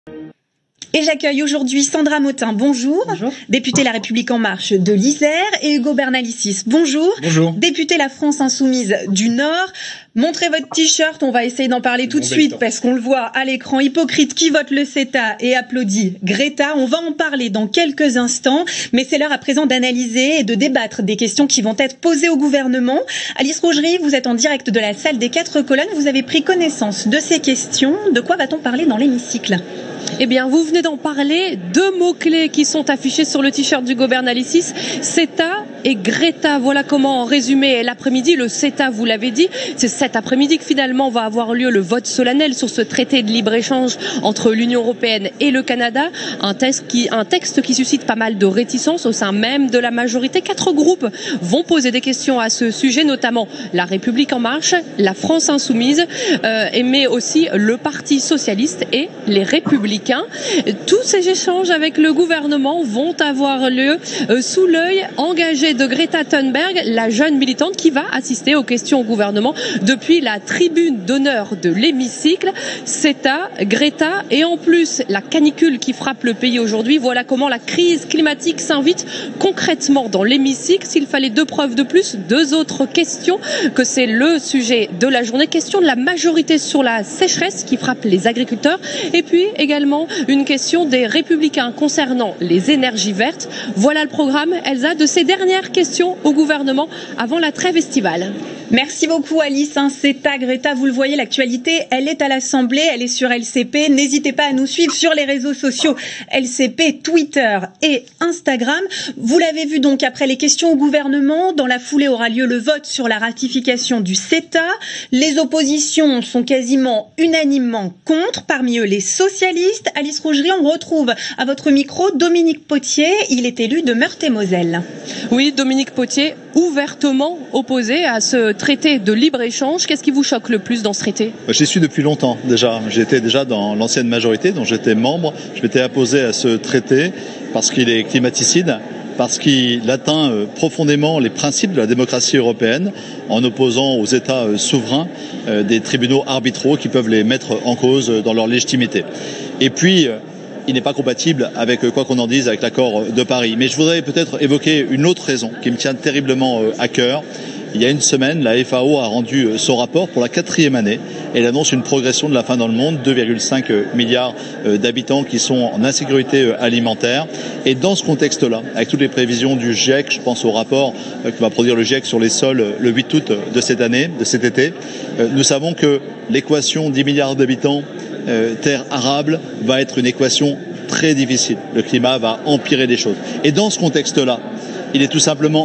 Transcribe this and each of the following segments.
Et j'accueille aujourd'hui Sandra Motin, bonjour. Bonjour. Députée La République En Marche de l'Isère, et Hugo Bernalicis, bonjour. Bonjour. Député La France Insoumise du Nord. Montrez votre t-shirt, on va essayer d'en parler tout de suite parce qu'on le voit à l'écran. Hypocrite qui vote le CETA et applaudit Greta. On va en parler dans quelques instants, mais c'est l'heure à présent d'analyser et de débattre des questions qui vont être posées au gouvernement. Alice Rougerie, vous êtes en direct de la salle des 4 colonnes. Vous avez pris connaissance de ces questions. De quoi va-t-on parler dans l'hémicycle ? Eh bien, vous venez d'en parler. 2 mots-clés qui sont affichés sur le t-shirt d'Hugo Bernalicis, CETA et Greta. Voilà comment, en résumé, l'après-midi, le CETA, vous l'avez dit, c'est cet après-midi que finalement va avoir lieu le vote solennel sur ce traité de libre-échange entre l'Union européenne et le Canada. Un texte qui suscite pas mal de réticences au sein même de la majorité. 4 groupes vont poser des questions à ce sujet, notamment La République En Marche, la France Insoumise, mais aussi le Parti Socialiste et les Républicains. Tous ces échanges avec le gouvernement vont avoir lieu sous l'œil engagé de Greta Thunberg, la jeune militante qui va assister aux questions au gouvernement depuis la tribune d'honneur de l'hémicycle. CETA, Greta et en plus la canicule qui frappe le pays aujourd'hui. Voilà comment la crise climatique s'invite concrètement dans l'hémicycle. S'il fallait 2 preuves de plus, 2 autres questions que c'est le sujet de la journée. Question de la majorité sur la sécheresse qui frappe les agriculteurs et puis également une question des Républicains concernant les énergies vertes. Voilà le programme, Elsa, de ces dernières questions au gouvernement avant la trêve estivale. Merci beaucoup Alice. CETA, Greta, vous le voyez, l'actualité, elle est à l'Assemblée, elle est sur LCP. N'hésitez pas à nous suivre sur les réseaux sociaux LCP, Twitter et Instagram. Vous l'avez vu donc, après les questions au gouvernement, dans la foulée aura lieu le vote sur la ratification du CETA. Les oppositions sont quasiment unanimement contre, parmi eux les socialistes. Alice Rougerie, on retrouve à votre micro Dominique Potier, il est élu de Meurthe-et-Moselle. Oui, Dominique Potier, ouvertement opposé à ce traité de libre-échange. Qu'est-ce qui vous choque le plus dans ce traité ? J'y suis depuis longtemps déjà. J'étais déjà dans l'ancienne majorité dont j'étais membre. Je m'étais opposé à ce traité parce qu'il est climaticide, parce qu'il atteint profondément les principes de la démocratie européenne en opposant aux États souverains des tribunaux arbitraux qui peuvent les mettre en cause dans leur légitimité. Et puis, il n'est pas compatible avec, quoi qu'on en dise, avec l'accord de Paris. Mais je voudrais peut-être évoquer une autre raison qui me tient terriblement à cœur. Il y a une semaine, la FAO a rendu son rapport pour la 4e année. Elle annonce une progression de la faim dans le monde, 2,5 milliards d'habitants qui sont en insécurité alimentaire. Et dans ce contexte-là, avec toutes les prévisions du GIEC, je pense au rapport que va produire le GIEC sur les sols le 8 août de cette année, de cet été, nous savons que l'équation 10 milliards d'habitants, terre arable, va être une équation très difficile. Le climat va empirer les choses. Et dans ce contexte-là, il est tout simplement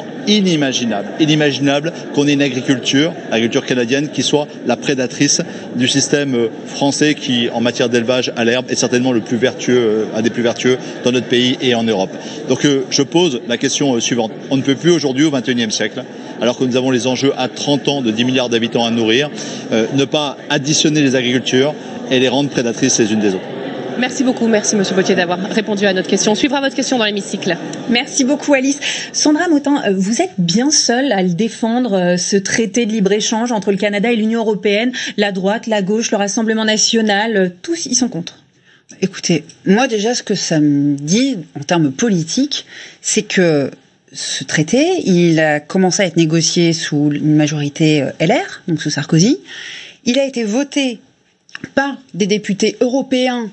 inimaginable qu'on ait une agriculture canadienne qui soit la prédatrice du système français qui, en matière d'élevage à l'herbe, est certainement le plus vertueux, un des plus vertueux dans notre pays et en Europe. Donc je pose la question suivante. On ne peut plus aujourd'hui, au XXIe siècle, alors que nous avons les enjeux à 30 ans de 10 milliards d'habitants à nourrir, ne pas additionner les agricultures et les rendre prédatrices les unes des autres. Merci beaucoup, merci Monsieur Potier d'avoir répondu à notre question. On suivra votre question dans l'hémicycle. Merci beaucoup Alice. Sandra Motin, vous êtes bien seule à le défendre, ce traité de libre-échange entre le Canada et l'Union européenne. La droite, la gauche, le Rassemblement national, tous ils sont contre. Écoutez, moi déjà ce que ça me dit en termes politiques, c'est que ce traité, il a commencé à être négocié sous une majorité LR, donc sous Sarkozy. Il a été voté par des députés européens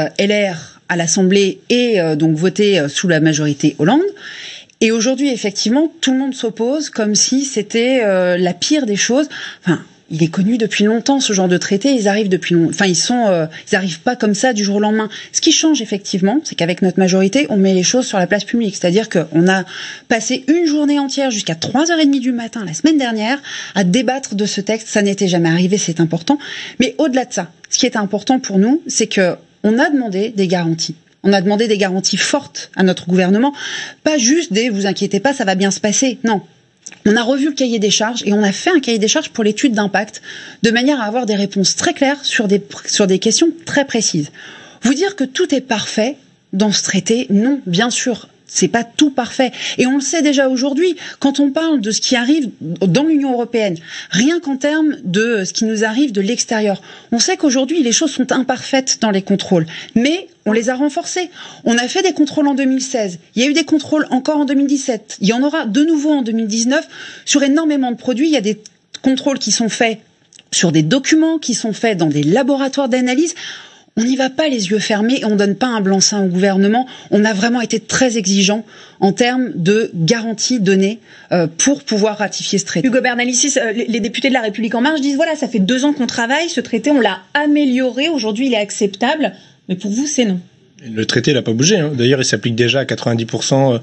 LR à l'Assemblée et donc voté sous la majorité Hollande. Et aujourd'hui, effectivement, tout le monde s'oppose comme si c'était la pire des choses. Enfin, il est connu depuis longtemps, ce genre de traité. Ils arrivent depuis longtemps. Enfin, ils arrivent pas comme ça du jour au lendemain. Ce qui change effectivement, c'est qu'avec notre majorité, on met les choses sur la place publique. C'est-à-dire qu'on a passé une journée entière jusqu'à 3h30 du matin la semaine dernière à débattre de ce texte. Ça n'était jamais arrivé, c'est important. Mais au-delà de ça, ce qui est important pour nous, c'est que on a demandé des garanties. On a demandé des garanties fortes à notre gouvernement. Pas juste des « vous inquiétez pas, ça va bien se passer ». Non. On a revu le cahier des charges et on a fait un cahier des charges pour l'étude d'impact de manière à avoir des réponses très claires sur des questions très précises. Vous dire que tout est parfait dans ce traité, non, bien sûr. c'est pas tout parfait. Et on le sait déjà aujourd'hui, quand on parle de ce qui arrive dans l'Union européenne, rien qu'en termes de ce qui nous arrive de l'extérieur. On sait qu'aujourd'hui, les choses sont imparfaites dans les contrôles, mais on les a renforcés. On a fait des contrôles en 2016. Il y a eu des contrôles encore en 2017. Il y en aura de nouveau en 2019. Sur énormément de produits, il y a des contrôles qui sont faits sur des documents, qui sont faits dans des laboratoires d'analyse. On n'y va pas les yeux fermés et on donne pas un blanc-seing au gouvernement. On a vraiment été très exigeant en termes de garanties données pour pouvoir ratifier ce traité. Hugo Bernalicis, les députés de La République En Marche disent voilà, ça fait 2 ans qu'on travaille, ce traité, on l'a amélioré, aujourd'hui il est acceptable, mais pour vous c'est non. Le traité n'a pas bougé. Hein. D'ailleurs, il s'applique déjà à 90%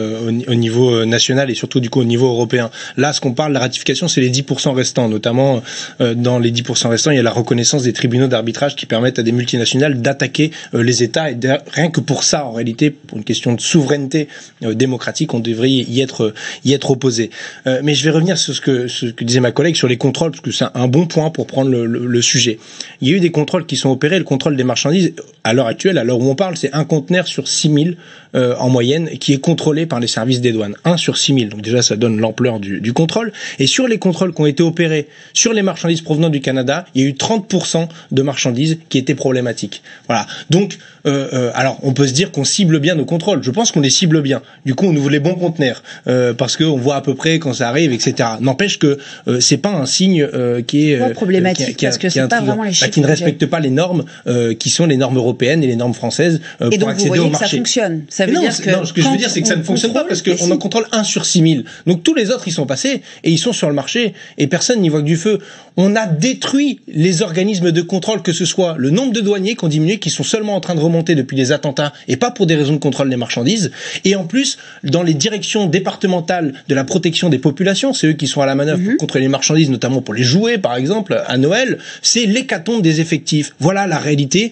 au niveau national et surtout du coup au niveau européen. Là, ce qu'on parle, la ratification, c'est les 10% restants. Notamment, dans les 10% restants, il y a la reconnaissance des tribunaux d'arbitrage qui permettent à des multinationales d'attaquer les États. Et rien que pour ça, en réalité, pour une question de souveraineté démocratique, on devrait y être opposé. Mais je vais revenir sur ce que disait ma collègue sur les contrôles, parce que c'est un bon point pour prendre le sujet. Il y a eu des contrôles qui sont opérés. Le contrôle des marchandises, à l'heure actuelle, à l'heure où on parle, c'est un conteneur sur 6000 en moyenne qui est contrôlé par les services des douanes. 1 sur 6000. Donc déjà, ça donne l'ampleur du contrôle. Et sur les contrôles qui ont été opérés sur les marchandises provenant du Canada, il y a eu 30% de marchandises qui étaient problématiques. Voilà. Donc, alors, on peut se dire qu'on cible bien nos contrôles. Je pense qu'on les cible bien. Du coup, on ouvre les bons conteneurs parce qu'on voit à peu près quand ça arrive, etc. N'empêche que c'est pas un signe qui est problématique parce que c'est pas vraiment les chiffres qui ne respecte pas les normes qui sont les normes européennes et les normes françaises et pour donc accéder vous voyez au que marché. Ça fonctionne. Ça veut dire que non, ce que je veux dire, c'est que ça ne fonctionne pas parce qu'on en contrôle 1 sur 6000. Donc tous les autres, ils sont passés et ils sont sur le marché et personne n'y voit que du feu. On a détruit les organismes de contrôle, que ce soit le nombre de douaniers qui ont diminué, qui sont seulement en train de remonter depuis les attentats et pas pour des raisons de contrôle des marchandises. Et en plus, dans les directions départementales de la protection des populations, c'est eux qui sont à la manœuvre pour contrôler les marchandises, notamment pour les jouets, par exemple, à Noël. C'est l'hécatombe des effectifs. Voilà la réalité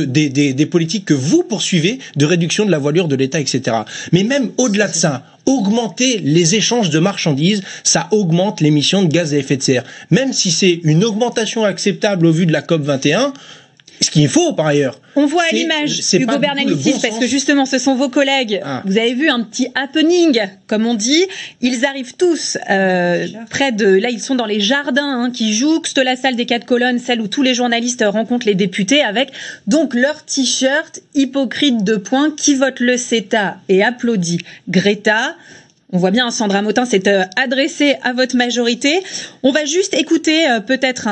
des politiques que vous poursuivez de réduction de la voilure de l'État, etc. Mais même au-delà de ça, augmenter les échanges de marchandises, ça augmente l'émission de gaz à effet de serre. Même si c'est une augmentation acceptable au vu de la COP21, ce qu'il faut par ailleurs. On voit à l'image Hugo Bernalicis, parce que justement ce sont vos collègues. Vous avez vu un petit happening, comme on dit. Ils arrivent tous près de... Là, ils sont dans les jardins qui jouxtent la salle des 4 colonnes, celle où tous les journalistes rencontrent les députés, avec donc leur t-shirt hypocrite de poing qui vote le CETA et applaudit Greta. On voit bien, Sandra Motin s'est adressée à votre majorité. On va juste écouter peut-être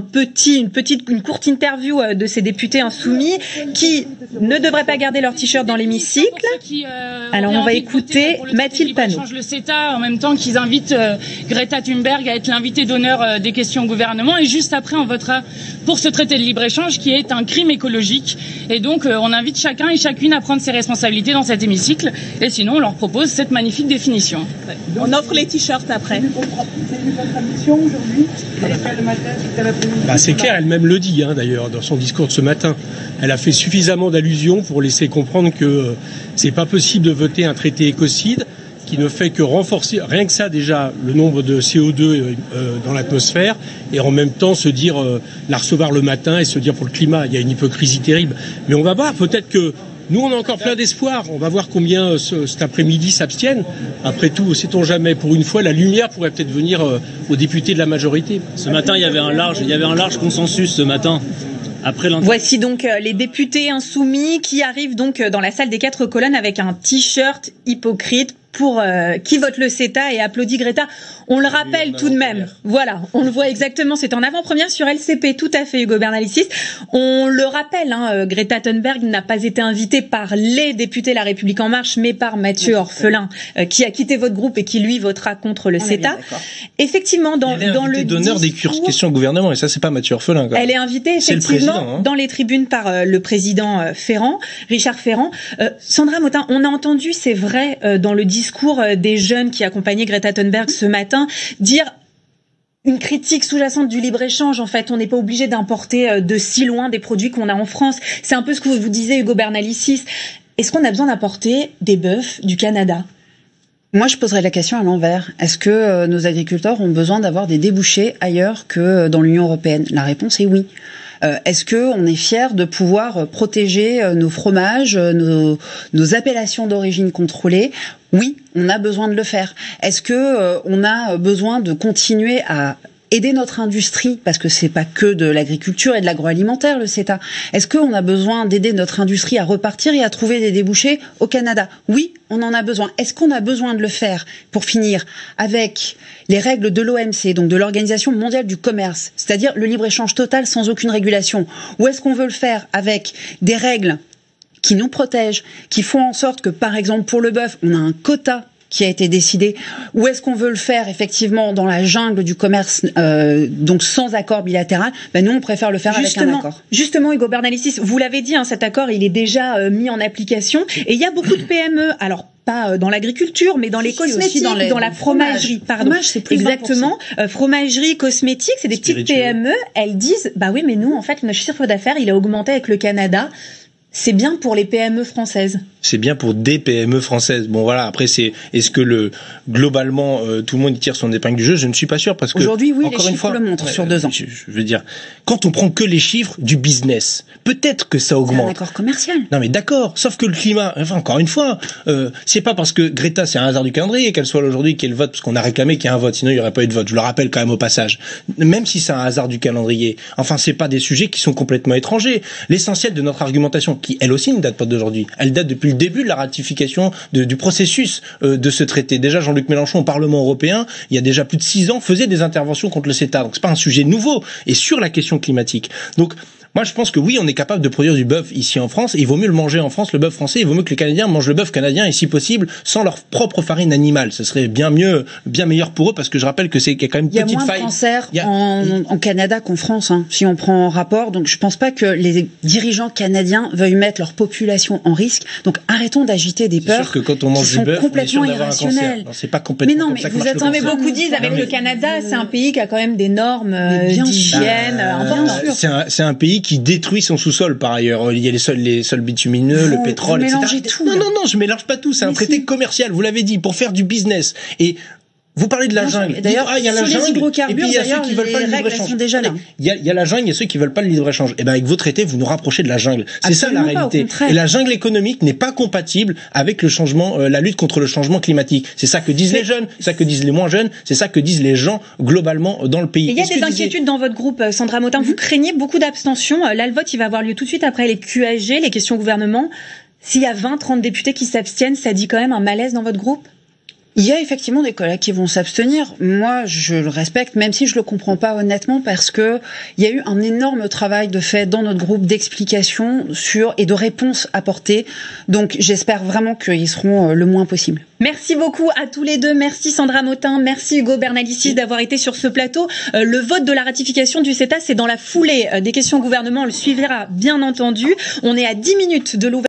une courte interview de ces députés insoumis qui ne devraient pas garder leur t-shirt dans l'hémicycle. Alors on va écouter Mathilde Panot. Le CETA en même temps qu'ils invitent Greta Thunberg à être l'invité d'honneur des questions au gouvernement, et juste après on votera pour ce traité de libre-échange qui est un crime écologique. Et donc on invite chacun et chacune à prendre ses responsabilités dans cet hémicycle, et sinon on leur propose cette magnifique définition. On offre les t-shirts après. C'est clair, elle-même le dit d'ailleurs dans son discours de ce matin. Elle a fait suffisamment d'allusions pour laisser comprendre que c'est pas possible de voter un traité écocide qui ne fait que renforcer, rien que ça déjà, le nombre de CO2 dans l'atmosphère, et en même temps se dire, la recevoir le matin et se dire pour le climat, il y a une hypocrisie terrible. Mais on va voir, peut-être que nous, on a encore plein d'espoir. On va voir combien cet après-midi s'abstiennent. Après tout, sait-on jamais, pour une fois, la lumière pourrait peut-être venir aux députés de la majorité. Ce matin, il y avait un large consensus ce matin. Voici donc les députés insoumis qui arrivent donc dans la salle des 4 colonnes avec un t-shirt hypocrite pour qui vote le CETA et applaudit Greta. On le rappelle tout de même. Voilà, on le voit exactement. C'est en avant-première sur LCP, tout à fait, Hugo Bernalicis. On le rappelle, Greta Thunberg n'a pas été invitée par les députés de La République En Marche, mais par Mathieu Orphelin, qui a quitté votre groupe et qui, lui, votera contre le CETA. Effectivement, dans le d'honneur des questions au gouvernement, et ça, c'est pas Mathieu Orphelin. Elle est invitée, effectivement, dans les tribunes par le président Richard Ferrand. Sandra Motin, on a entendu, c'est vrai, dans le discours des jeunes qui accompagnaient Greta Thunberg ce matin, dire une critique sous-jacente du libre-échange. En fait, on n'est pas obligé d'importer de si loin des produits qu'on a en France. C'est un peu ce que vous disiez, Hugo Bernalicis. Est-ce qu'on a besoin d'importer des bœufs du Canada ? Moi, je poserais la question à l'envers. Est-ce que nos agriculteurs ont besoin d'avoir des débouchés ailleurs que dans l'Union européenne ? La réponse est oui. Est-ce que on est fier de pouvoir protéger nos fromages, nos appellations d'origine contrôlée? Oui, on a besoin de le faire. Est-ce que on a besoin de continuer à aider notre industrie, parce que c'est pas que de l'agriculture et de l'agroalimentaire, le CETA. Est-ce qu'on a besoin d'aider notre industrie à repartir et à trouver des débouchés au Canada? Oui, on en a besoin. Est-ce qu'on a besoin de le faire, pour finir, avec les règles de l'OMC, donc de l'Organisation mondiale du commerce, c'est-à-dire le libre-échange total sans aucune régulation? Ou est-ce qu'on veut le faire avec des règles qui nous protègent, qui font en sorte que, par exemple, pour le bœuf, on a un quota qui a été décidé, ou est-ce qu'on veut le faire effectivement dans la jungle du commerce, donc sans accord bilatéral? Nous, on préfère le faire avec un accord. Justement, Hugo Bernalicis, vous l'avez dit, cet accord, il est déjà mis en application, et il y a beaucoup de PME, alors pas dans l'agriculture, mais dans les cosmétiques, dans la fromagerie, pardon. Fromage, c'est plus exactement. Fromagerie, cosmétiques, c'est des petites PME. Elles disent, bah oui, mais nous, en fait, notre chiffre d'affaires, il a augmenté avec le Canada. C'est bien pour les PME françaises. C'est bien pour des PME françaises. Bon voilà, après est-ce que globalement tout le monde y tire son épingle du jeu? Je ne suis pas sûr parce que aujourd'hui oui, encore les chiffres le montrent sur 2 ans. Je veux dire, quand on prend que les chiffres du business, peut-être que ça augmente. C'est un accord commercial. Non mais d'accord, sauf que le climat, enfin encore une fois, c'est pas parce que Greta c'est un hasard du calendrier qu'elle soit là aujourd'hui qu'il y ait le vote, parce qu'on a réclamé qu'il y ait un vote, sinon il n'y aurait pas eu de vote. Je le rappelle quand même au passage. Même si c'est un hasard du calendrier, enfin c'est pas des sujets qui sont complètement étrangers. L'essentiel de notre argumentation, qui elle aussi ne date pas d'aujourd'hui, elle date depuis le début de la ratification du processus de ce traité. Déjà Jean-Luc Mélenchon au Parlement européen, il y a déjà plus de 6 ans, faisait des interventions contre le CETA. Donc c'est pas un sujet nouveau. Et sur la question climatique. Donc moi, je pense que oui, on est capable de produire du bœuf ici en France. Et il vaut mieux le manger en France, le bœuf français. Il vaut mieux que les Canadiens mangent le bœuf canadien et si possible sans leur propre farine animale. Ce serait bien mieux, bien meilleur pour eux parce que je rappelle que c'est qu'il y a quand même une petite faille. Il y a moins de cancers en Canada qu'en France, si on prend en rapport. Donc je pense pas que les dirigeants canadiens veuillent mettre leur population en risque. Donc arrêtons d'agiter des peurs. C'est sûr que quand on mange du bœuf, complètement on est sûr d'avoir un cancer. Non, c'est pas complètement comme ça que marche le cancer. Mais beaucoup disent avec le Canada, c'est un pays qui a quand même des normes d'hygiène importantes. C'est un pays qui détruit son sous-sol par ailleurs. Il y a les sols bitumineux, le pétrole, etc. Tout, non, je mélange pas tout. C'est un traité commercial, vous l'avez dit, pour faire du business. Et vous parlez de la jungle. D'ailleurs, il y a la jungle, et puis il y a ceux qui veulent pas le libre-échange. Il y a la jungle, il y a ceux qui veulent pas le libre-échange. Et ben avec vos traités, vous nous rapprochez de la jungle. C'est ça la réalité. Et la jungle économique n'est pas compatible avec le changement, la lutte contre le changement climatique. C'est ça que disent les jeunes, c'est ça que disent les moins jeunes, c'est ça que disent les gens globalement dans le pays. Il y a des inquiétudes dans votre groupe, Sandra Motin. Vous craignez beaucoup d'abstention. Là, le vote, il va avoir lieu tout de suite après les QAG, les questions au gouvernement. S'il y a 20-30 députés qui s'abstiennent, ça dit quand même un malaise dans votre groupe? Il y a effectivement des collègues qui vont s'abstenir. Moi, je le respecte, même si je le comprends pas honnêtement, parce que il y a eu un énorme travail de fait dans notre groupe d'explication et de réponses apportées. Donc, j'espère vraiment qu'ils seront le moins possible. Merci beaucoup à tous les deux. Merci Sandra Motin, merci Hugo Bernalicis d'avoir été sur ce plateau. Le vote de la ratification du CETA, c'est dans la foulée des questions au gouvernement. On le suivra bien entendu. On est à 10 minutes de l'ouverture.